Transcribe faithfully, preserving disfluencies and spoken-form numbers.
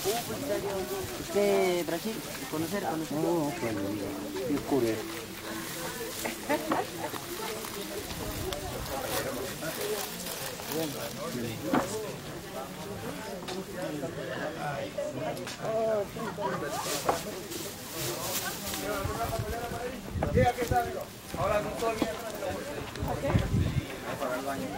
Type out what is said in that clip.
¿Usted Brasil? ¿Conocer? ¿Conocer? No, bueno, yo curé. Ahora no estoy bien. Para el baño.